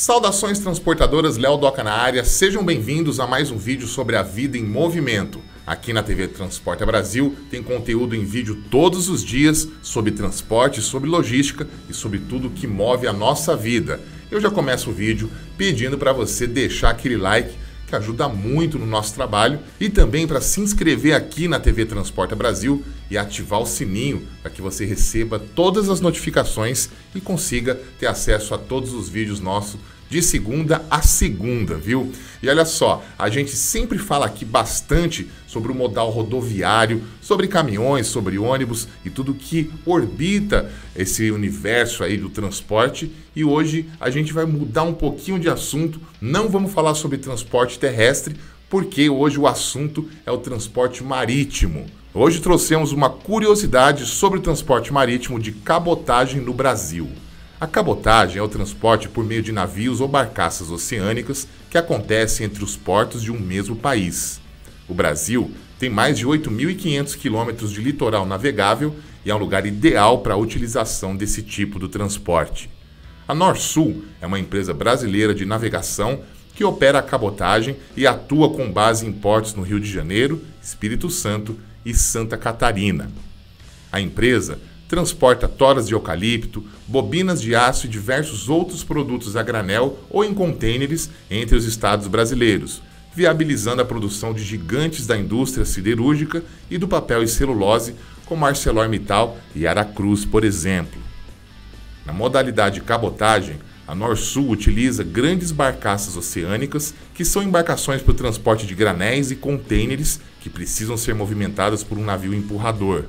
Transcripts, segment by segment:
Saudações transportadoras, Léo Doca na área, sejam bem-vindos a mais um vídeo sobre a vida em movimento. Aqui na TV Transporta Brasil tem conteúdo em vídeo todos os dias sobre transporte, sobre logística e sobre tudo que move a nossa vida. Eu já começo o vídeo pedindo para você deixar aquele like que ajuda muito no nosso trabalho e também para se inscrever aqui na TV Transporta Brasil e ativar o sininho para que você receba todas as notificações e consiga ter acesso a todos os vídeos nossos de segunda a segunda, viu? E olha só, a gente sempre fala aqui bastante sobre o modal rodoviário, sobre caminhões, sobre ônibus e tudo que orbita esse universo aí do transporte. E hoje a gente vai mudar um pouquinho de assunto, não vamos falar sobre transporte terrestre, porque hoje o assunto é o transporte marítimo. Hoje trouxemos uma curiosidade sobre o transporte marítimo de cabotagem no Brasil. A cabotagem é o transporte por meio de navios ou barcaças oceânicas que acontece entre os portos de um mesmo país. O Brasil tem mais de 8.500 quilômetros de litoral navegável e é um lugar ideal para a utilização desse tipo de transporte. A Norsul é uma empresa brasileira de navegação que opera a cabotagem e atua com base em portos no Rio de Janeiro, Espírito Santo e Santa Catarina. A empresa transporta toras de eucalipto, bobinas de aço e diversos outros produtos a granel ou em contêineres entre os estados brasileiros, viabilizando a produção de gigantes da indústria siderúrgica e do papel e celulose, como ArcelorMittal e Aracruz, por exemplo. Na modalidade cabotagem, a Norsul utiliza grandes barcaças oceânicas, que são embarcações para o transporte de granéis e contêineres que precisam ser movimentadas por um navio empurrador.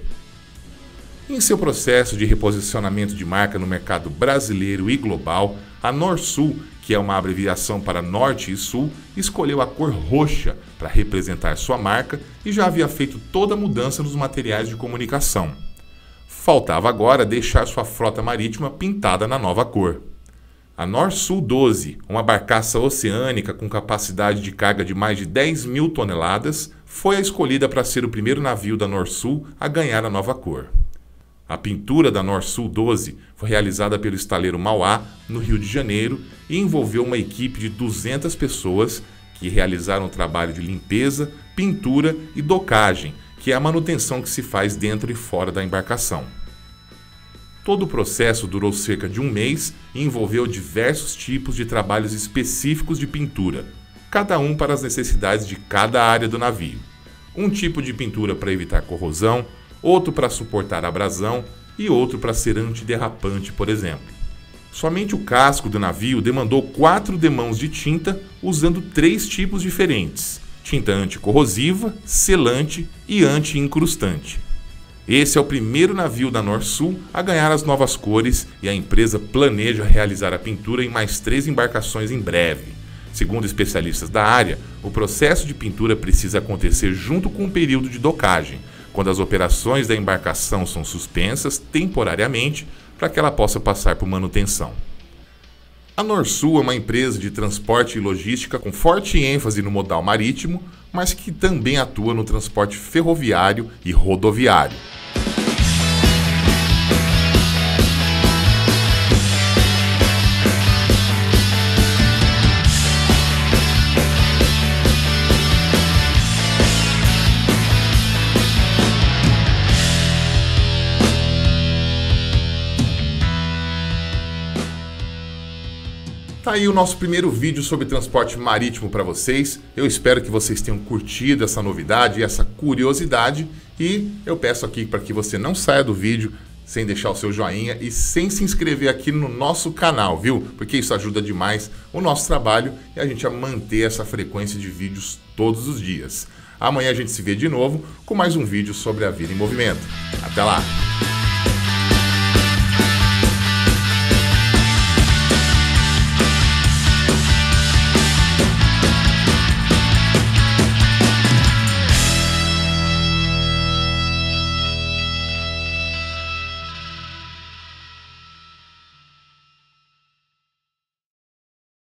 Em seu processo de reposicionamento de marca no mercado brasileiro e global, a Norsul, que é uma abreviação para Norte e Sul, escolheu a cor roxa para representar sua marca e já havia feito toda a mudança nos materiais de comunicação. Faltava agora deixar sua frota marítima pintada na nova cor. A Norsul 12, uma barcaça oceânica com capacidade de carga de mais de 10 mil toneladas, foi a escolhida para ser o primeiro navio da Norsul a ganhar a nova cor. A pintura da Norsul 12 foi realizada pelo estaleiro Mauá, no Rio de Janeiro, e envolveu uma equipe de 200 pessoas que realizaram o trabalho de limpeza, pintura e docagem, que é a manutenção que se faz dentro e fora da embarcação. Todo o processo durou cerca de um mês e envolveu diversos tipos de trabalhos específicos de pintura, cada um para as necessidades de cada área do navio. Um tipo de pintura para evitar corrosão, outro para suportar abrasão e outro para ser antiderrapante, por exemplo. Somente o casco do navio demandou 4 demãos de tinta usando 3 tipos diferentes: tinta anticorrosiva, selante e anti-incrustante. Esse é o primeiro navio da Norsul a ganhar as novas cores e a empresa planeja realizar a pintura em mais 3 embarcações em breve. Segundo especialistas da área, o processo de pintura precisa acontecer junto com o período de docagem, quando as operações da embarcação são suspensas temporariamente para que ela possa passar por manutenção. A Norsul é uma empresa de transporte e logística com forte ênfase no modal marítimo, mas que também atua no transporte ferroviário e rodoviário. Tá aí o nosso primeiro vídeo sobre transporte marítimo para vocês. Eu espero que vocês tenham curtido essa novidade e essa curiosidade. E eu peço aqui para que você não saia do vídeo sem deixar o seu joinha e sem se inscrever aqui no nosso canal, viu? Porque isso ajuda demais o nosso trabalho e a gente a manter essa frequência de vídeos todos os dias. Amanhã a gente se vê de novo com mais um vídeo sobre a vida em movimento. Até lá!